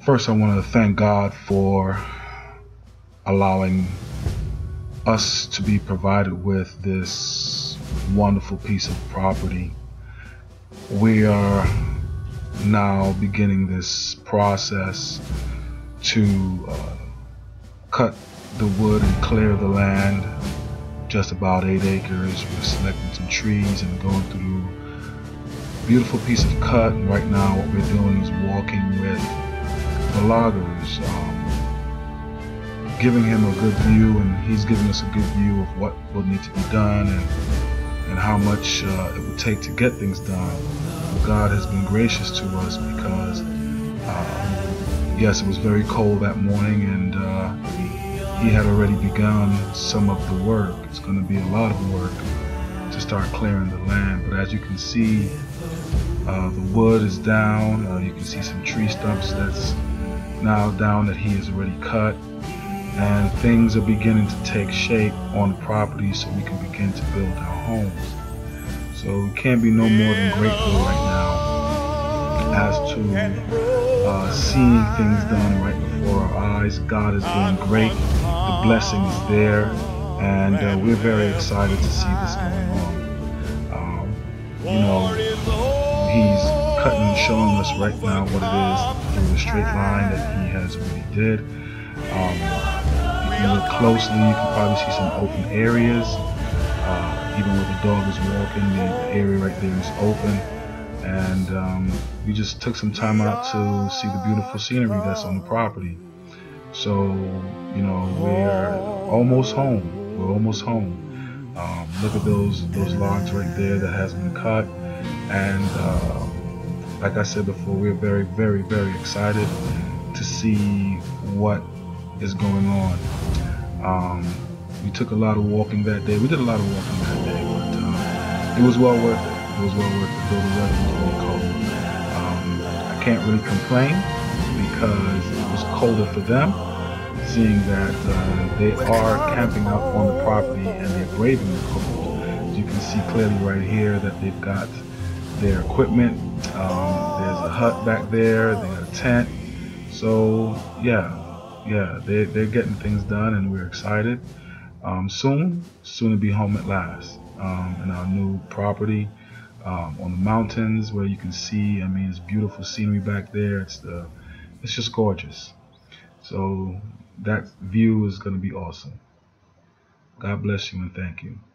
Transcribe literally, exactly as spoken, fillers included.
First, I want to thank God for allowing us to be provided with this wonderful piece of property. We are now beginning this process to uh, cut the wood and clear the land, just about eight acres. We're selecting some trees and going through a beautiful piece of cut. And right now what we're doing is walking with the loggers, um, giving him a good view, and he's giving us a good view of what will need to be done and, and how much uh, it would take to get things done. But God has been gracious to us because uh, yes, it was very cold that morning, and uh, he had already begun some of the work. It's going to be a lot of work to start clearing the land, but as you can see, uh, the wood is down. Uh, you can see some tree stumps that's now down that he has already cut, and things are beginning to take shape on the property so we can begin to build our homes. So we can't be no more than grateful right now as to uh, seeing things done right before our eyes. God is doing great. The blessing is there, and uh, we're very excited to see this going on. Um, you know, he's cutting and showing us right now what it is through the straight line that he has already did. Um, if you look closely, you can probably see some open areas. Uh, even where the dog is walking, the, the area right there is open. And um, we just took some time out to see the beautiful scenery that's on the property. So, you know, we're almost home. We're almost home. Um, look at those those logs right there that has been cut. And uh, like I said before, we're very, very, very excited to see what is going on. Um, we took a lot of walking that day. We did a lot of walking that day, but uh, it was well worth it. It was well worth it, though the weather was really cold. Um, I can't really complain because it was colder for them, seeing that uh, they are camping out on the property and they're braving the cold. As you can see clearly right here that they've got their equipment. Um, there's a hut back there, they got a tent. So yeah, yeah, they, they're getting things done, and we're excited. Um, soon, soon to be home at last, um, in our new property um, on the mountains, where you can see, I mean, it's beautiful scenery back there. It's the, it's just gorgeous. So that view is going to be awesome. God bless you and thank you.